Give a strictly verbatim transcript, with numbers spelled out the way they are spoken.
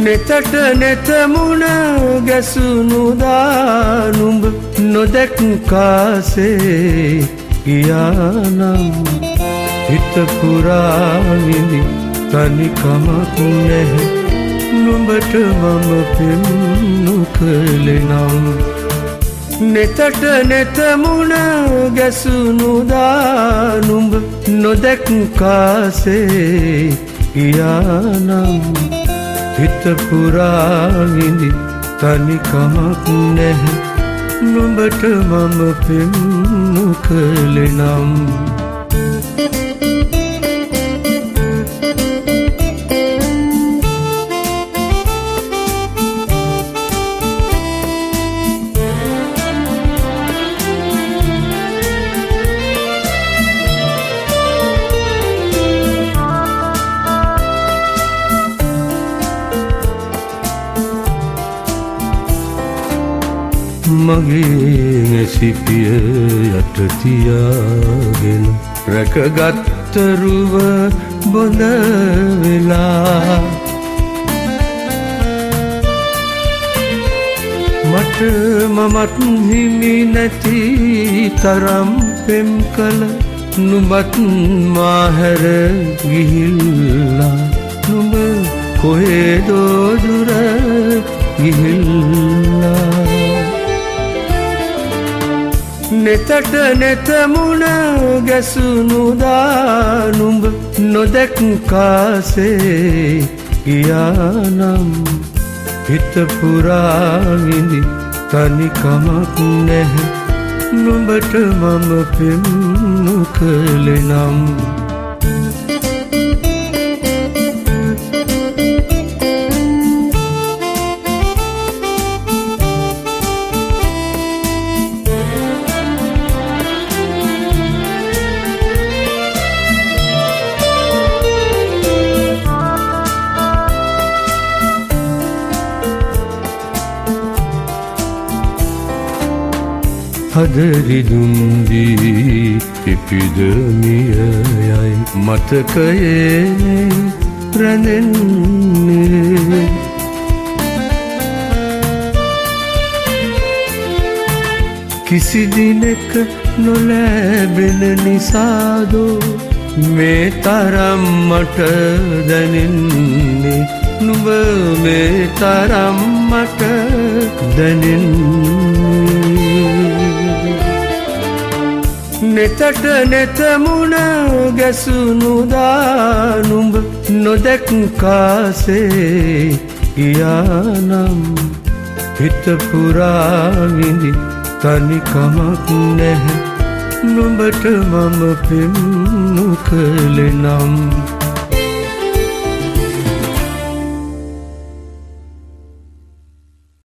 නෙතට නෙතමුණ ගැසුනුදා නුඹ නොදැක් කාසේ ගියානම් හිත පුරා විඳි තනිකමක් නැහැ නුඹට මම පෙම් නොකළේ නම් නෙතට නෙතමුණ ගැසුනුදා නුඹ නොදැක් කාසේ ගියානම් හිත පුරා විඳි තනිකමක් නැහැ නුඹට මම පෙම් නොකළේ නම් මගේ සිපිය යට තියාගෙන රැකගත් රුව බොඳ වෙලා මට මමත් හිමි නැති තරම් පෙම් කළ නුඹත් මාහැර ගිහිල්ලා නුඹ කොහෙදෝ දුර ගිහිල්ලා නෙතට නෙතමුණ ගැසුනුදා නුඹ නොදැක් කාසේ ගියානම් හිත පුරා විඳි තනිකමක් නැහැ නුඹට මම පෙම් නොකළේ නම් හදරිදුන්දී පිපිදමියයයි මතකයේ රැඳෙන්නේ කිසි දිනක නොලැබෙන නිසාදෝ මේ තරම් මට දැනෙන්නේ නුඹ මේ තරම් මට දැනෙන්නේ නෙතට නෙතමුණ ගැසුනුදා නුඹ නොදැක් කාසේ ගියානම් හිත පුරා විඳි තනිකමක් නැහැ නුඹට මම පෙම් නොකළේ නම්